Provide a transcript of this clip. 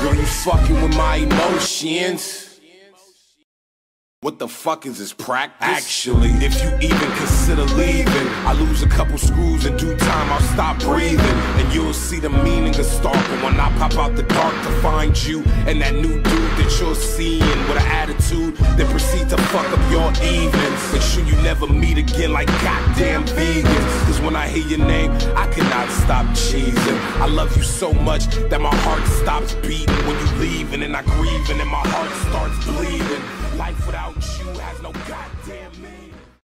Girl, you fucking with my emotions. What the fuck is this practice? Actually, if you even consider leaving, I lose a couple screws in due time, I'll stop breathing. And you'll see the meaning of stalking when I pop out the dark to find you and that new dude that you're seeing with an attitude that proceed to fuck up your evenings. Make sure you never meet again like goddamn vegans. Cause when I hear your name, I cannot stop cheesing. I love you so much that my heart stops beating when you leaving, and I grieving and my heart starts bleeding. Life without you has no goddamn meaning.